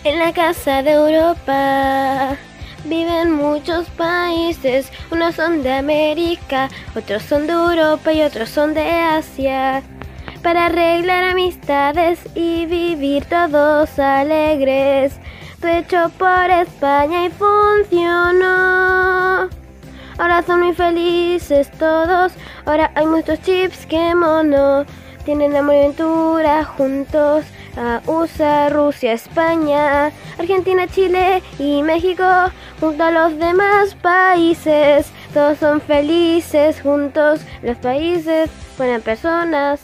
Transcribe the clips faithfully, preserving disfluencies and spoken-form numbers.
En la casa de Europa viven muchos países, unos son de América, otros son de Europa y otros son de Asia. Para arreglar amistades y vivir todos alegres, fue hecho por España y funcionó. Ahora son muy felices todos, ahora hay muchos chips que mono. Tienen amor y aventura juntos, a U S A, Rusia, España, Argentina, Chile y México, junto a los demás países. Todos son felices juntos, los países, buenas personas.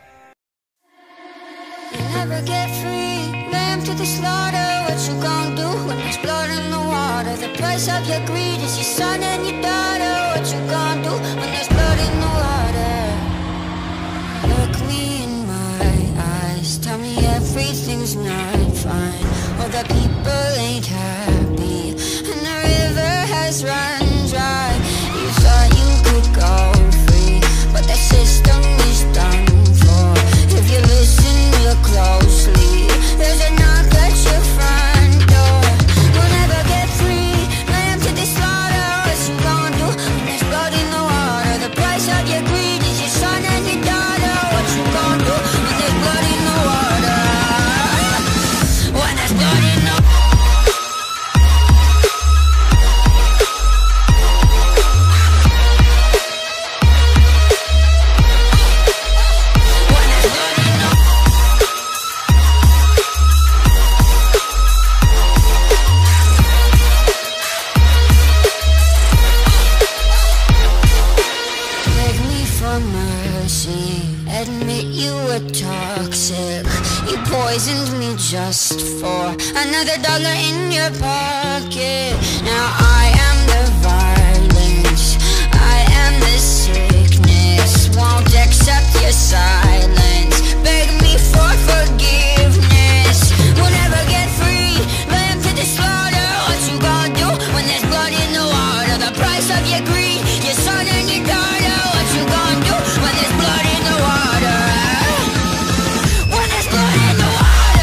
You never get free, lamb to the slaughter. What you gonna do when there's blood in the water? The price of your greed is your son and your daughter. What you gonna do when there's blood in the water? Look me in my eyes, tell me everything's not fine, or the people ain't happy, and the river has run dry. You thought you could go free, but the system is done for. If you listen real closely, there's a knock at your front door. You'll never get free, lamb to the slaughter. What you gonna do when there's blood in the water? The price of your greed is your son and your daughter. What you gonna do when there's blood in the water? When there's blood in the poisoned me just for another dollar in your pocket. Now I am the violence, I am the sickness. Won't accept your silence, beg me for forgiveness. We'll never get free, lamb to the slaughter. What you gonna do when there's blood in the water? The price of your greed, your son and your daughter. What you gonna do when there's blood in the water? When there's blood in the water.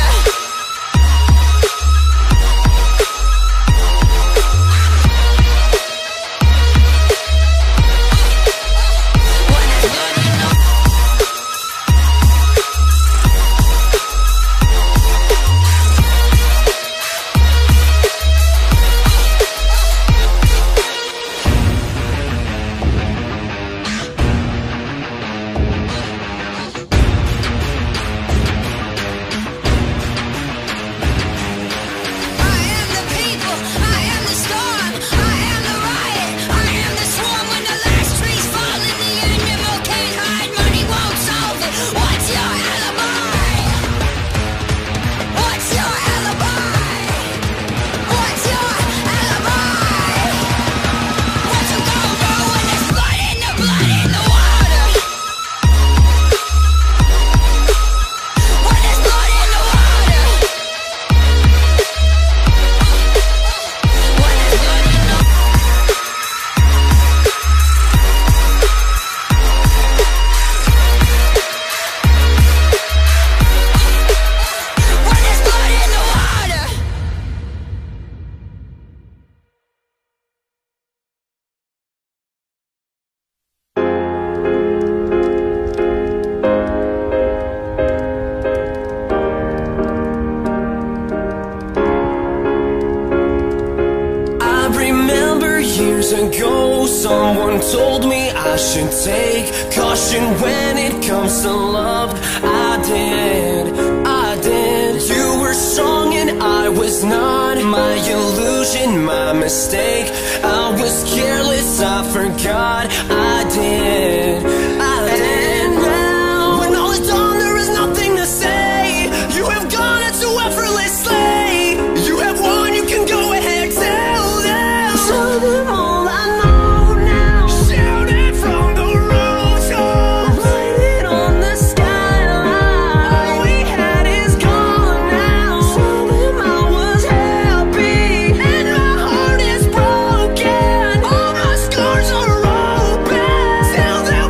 Ago, someone told me I should take caution when it comes to love. I did, I did. You were strong and I was not. My illusion, my mistake. I was careless, I forgot. I did, I did. And now, when all is done, there is nothing to say. You have gone into effortlessly. You have won, you can go ahead, tell them. Show them all. Tell them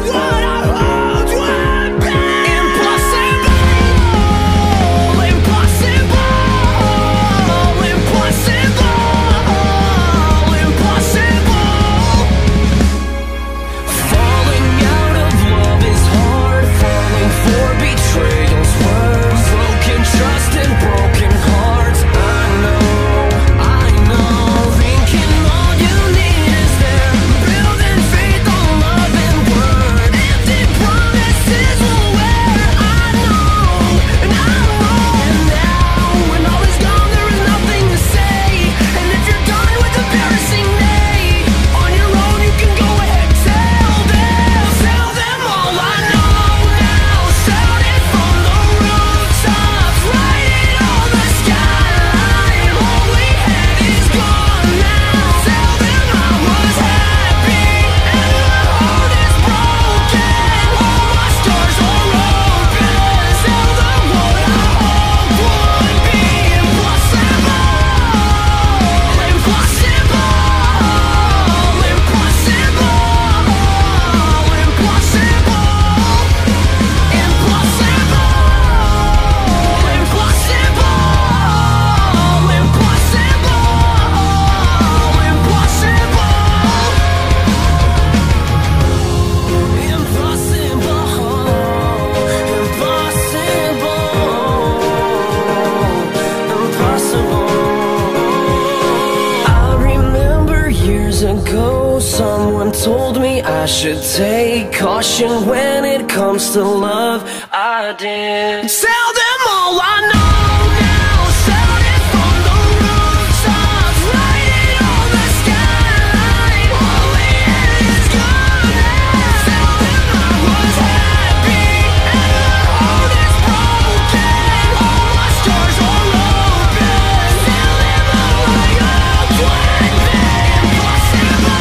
years ago, someone told me I should take caution when it comes to love. I did. Tell them all I know now, shout it from the rooftops, writing on the skyline. All the end is gone now. Tell them I was happy and the heart is broken. All my stars are open. Tell them all I hoped would be impossible.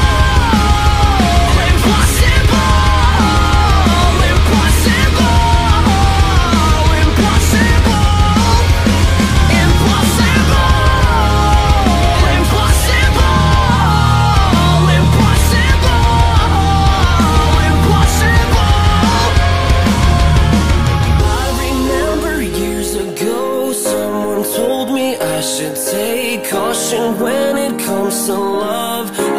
Impossible. Impossible. Should take caution when it comes to love.